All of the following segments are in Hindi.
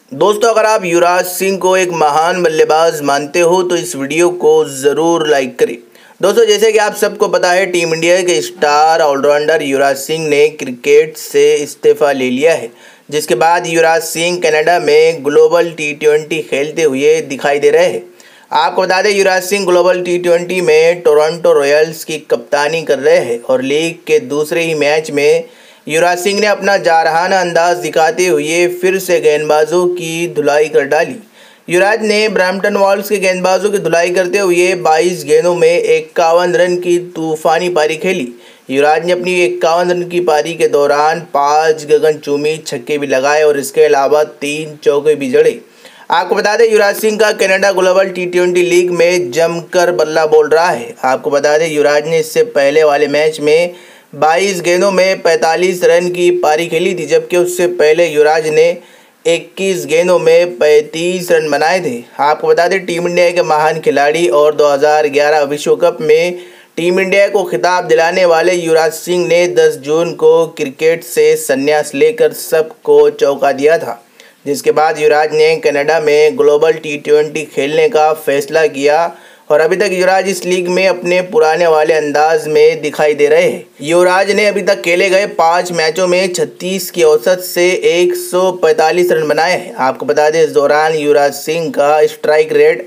दोस्तों, अगर आप युवराज सिंह को एक महान बल्लेबाज मानते हो तो इस वीडियो को ज़रूर लाइक करें। दोस्तों, जैसे कि आप सबको पता है, टीम इंडिया के स्टार ऑलराउंडर युवराज सिंह ने क्रिकेट से इस्तीफ़ा ले लिया है, जिसके बाद युवराज सिंह कनाडा में ग्लोबल T20 खेलते हुए दिखाई दे रहे हैं। आपको बता दें, युवराज सिंह ग्लोबल T20 में टोरंटो रॉयल्स की कप्तानी कर रहे हैं और लीग के दूसरे ही मैच में युवराज सिंह ने अपना जारहाना अंदाज दिखाते हुए फिर से गेंदबाजों की धुलाई कर डाली। युवराज ने ब्रैम्पटन वॉल्स के गेंदबाजों की धुलाई करते हुए 22 गेंदों में 51 रन की तूफानी पारी खेली। युवराज ने अपनी 51 रन की पारी के दौरान 5 गगनचुंबी छक्के भी लगाए और इसके अलावा 3 चौके भी जड़े। आपको बता दें, युवराज सिंह का कनाडा ग्लोबल T20 लीग में जमकर बल्ला बोल रहा है। आपको बता दें, युवराज ने इससे पहले वाले मैच में 22 गेंदों में 45 रन की पारी खेली थी, जबकि उससे पहले युवराज ने 21 गेंदों में 35 रन बनाए थे। आपको बता दें, टीम इंडिया के महान खिलाड़ी और 2011 विश्व कप में टीम इंडिया को खिताब दिलाने वाले युवराज सिंह ने 10 जून को क्रिकेट से संन्यास लेकर सबको चौंका दिया था, जिसके बाद युवराज ने कनाडा में ग्लोबल T20 खेलने का फैसला किया और अभी तक युवराज इस लीग में अपने पुराने वाले अंदाज में दिखाई दे रहे हैं। युवराज ने अभी तक खेले गए 5 मैचों में 36 की औसत से 145 रन बनाए हैं। आपको बता दें, इस दौरान युवराज सिंह का स्ट्राइक रेट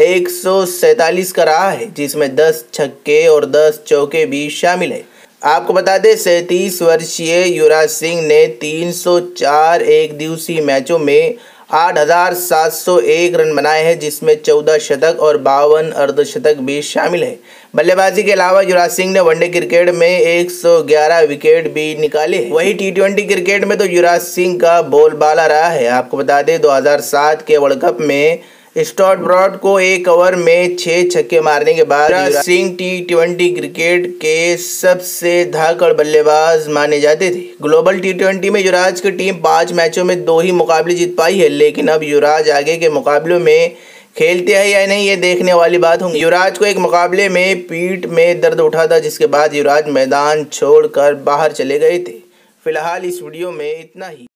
147 का रहा है, जिसमें 10 छक्के और 10 चौके भी शामिल है। आपको बता दें, 37 वर्षीय युवराज सिंह ने 304 एक दिवसीय मैचों में 8,701 रन बनाए हैं, जिसमें 14 शतक और 52 अर्धशतक भी शामिल है। बल्लेबाजी के अलावा युवराज सिंह ने वनडे क्रिकेट में 111 विकेट भी निकाले हैं। वहीं T20 क्रिकेट में तो युवराज सिंह का बोलबाला रहा है। आपको बता दें, 2007 के वर्ल्ड कप में स्टुअर्ट ब्रॉड को 1 ओवर में 6 छक्के मारने के बाद युवराज सिंह T20 क्रिकेट के सबसे धाकड़ बल्लेबाज माने जाते थे। ग्लोबल T20 में युवराज की टीम 5 मैचों में 2 ही मुकाबले जीत पाई है, लेकिन अब युवराज आगे के मुकाबलों में खेलते हैं या नहीं, ये देखने वाली बात होगी। युवराज को एक मुकाबले में पीठ में दर्द उठा था, जिसके बाद युवराज मैदान छोड़कर बाहर चले गए थे। फिलहाल इस वीडियो में इतना ही।